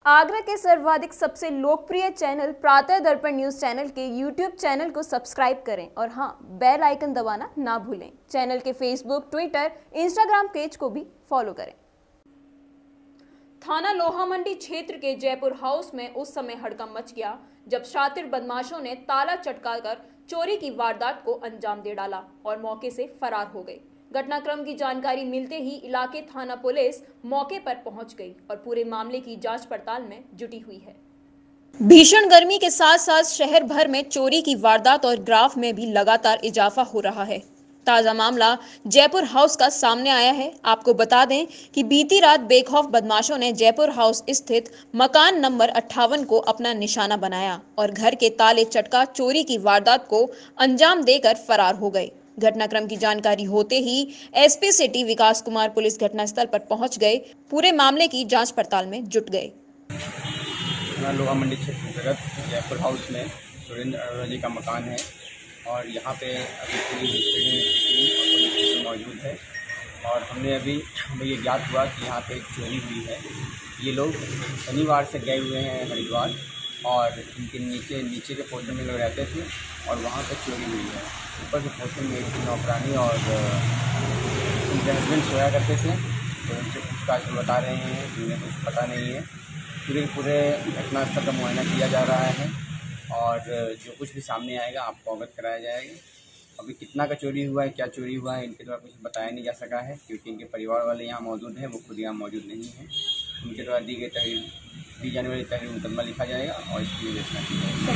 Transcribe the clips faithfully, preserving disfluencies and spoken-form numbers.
आगरा के सर्वाधिक सबसे लोकप्रिय channel Pratah Darpan news channel के यूट्यूब चैनल को सब्सक्राइब करें और हां, बेल आइकन दबाना ना भूलें। चैनल के फेसबुक, ट्विटर, इंस्टाग्राम पेज को भी फॉलो करें। थाना लोहा मंडी क्षेत्र के जयपुर हाउस में उस समय हड़कंप मच गया जब शातिर बदमाशों ने ताला चटकाकर चोरी की वारदात को अंजाम दे डाला और मौके से फरार हो गए। घटनाक्रम की जानकारी मिलते ही इलाके थाना पुलिस मौके पर पहुंच गई और पूरे मामले की जांच पड़ताल में जुटी हुई है। भीषण गर्मी के साथ साथ शहर भर में चोरी की वारदात और ग्राफ में भी लगातार इजाफा हो रहा है। ताजा मामला जयपुर हाउस का सामने आया है। आपको बता दें कि बीती रात बेखौफ बदमाशों ने जयपुर हाउस स्थित मकान नंबर अट्ठावन को अपना निशाना बनाया और घर के ताले चटका चोरी की वारदात को अंजाम देकर फरार हो गए। घटनाक्रम की जानकारी होते ही SP city Vikas Kumar police घटनास्थल पर पहुंच गए, पूरे मामले की जांच पड़ताल में जुट गए। लोहा मंडी क्षेत्र अंतर्गत जयपुर हाउस में सुरेंद्र अरोड़ा जी का मकान है और यहाँ पे अभी पुलिस मौजूद है और हमने अभी हमें ये ज्ञात हुआ कि यहाँ पे चोरी हुई है। ये लोग शनिवार से गए हुए हैं हरिद्वार और इनके नीचे नीचे के पोर्शन में लोग रहते थे और वहाँ पर चोरी हुई है। ऊपर के पोर्शन में एक नौकरानी और उनके हस्बैंड सोया करते थे, तो उनसे पूछताछ बता रहे हैं कि उन्हें कुछ पता नहीं है। पूरे पूरे घटनास्थल का मुआयना किया जा रहा है और जो कुछ भी सामने आएगा आपको अवगत कराया जाएगा। अभी कितना का चोरी हुआ है, क्या चोरी हुआ है, इनके द्वारा कुछ बताया नहीं जा सका है क्योंकि इनके परिवार वाले यहाँ मौजूद हैं, वो खुद यहाँ मौजूद नहीं हैं। उनके द्वारा दी गई तहरीर दी जाने वाली तहरीर मुकदमा लिखा जाएगा और इसकी विवेचना की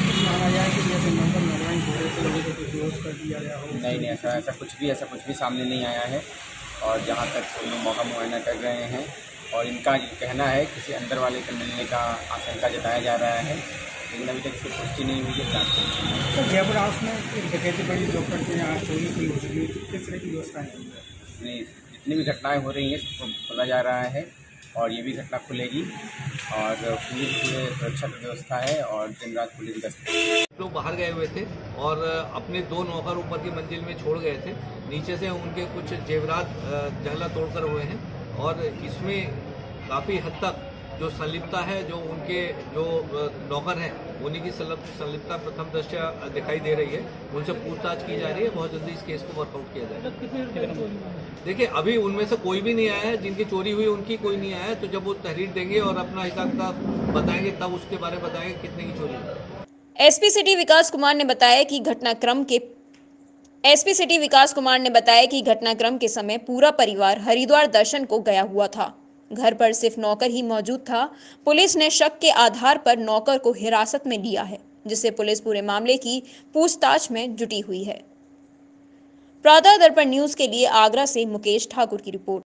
जाएगी। नहीं नहीं ऐसा ऐसा कुछ भी ऐसा कुछ भी सामने नहीं आया है और जहाँ तक हम लोग मौका मुआयना कर रहे हैं और इनका कहना है किसी अंदर वाले के मिलने का आशंका जताया जा रहा है, लेकिन अभी तक इसकी पुष्टि नहीं हुई है। तो जयपुर हाउस में एक डकैती बड़ी जो करते हैं, चोरी की हो चुकी है, किस तरह की व्यवस्था है? नहीं, जितनी भी घटनाएं हो रही हैं सबको खोला जा रहा है और ये भी घटना खुलेगी और पूरी पूरे सुरक्षा की व्यवस्था है और दिन रात पुलिस गश्त। लोग बाहर गए हुए थे और अपने दो नौकर ऊपर की मंजिल में छोड़ गए थे। नीचे से उनके कुछ जेवरात जंगला तोड़कर हुए हैं और इसमें काफ़ी हद तक जो संलिप्तता है, जो उनके जो नौकर हैं उन्हीं की संलिप्तता प्रथम दृष्टया दिखाई दे रही है। उनसे पूछताछ की जा रही है, बहुत जल्दी इस केस को वर्कआउट किया जाएगा। देखिए, अभी उनमें से कोई भी नहीं आया है, जिनकी चोरी हुई उनकी कोई नहीं आया है, तो जब वो तहरीर देंगे और अपना हिसाब किताब बताएंगे तब उसके बारे में बताएंगे कितने की चोरी हुई। एसपी सिटी विकास कुमार ने बताया कि घटनाक्रम के एसपी सिटी विकास कुमार ने बताया कि घटनाक्रम के समय पूरा परिवार हरिद्वार दर्शन को गया हुआ था। घर पर सिर्फ नौकर ही मौजूद था। पुलिस ने शक के आधार पर नौकर को हिरासत में लिया है, जिससे पुलिस पूरे मामले की पूछताछ में जुटी हुई है। प्रातः दर्पण न्यूज के लिए आगरा से मुकेश ठाकुर की रिपोर्ट।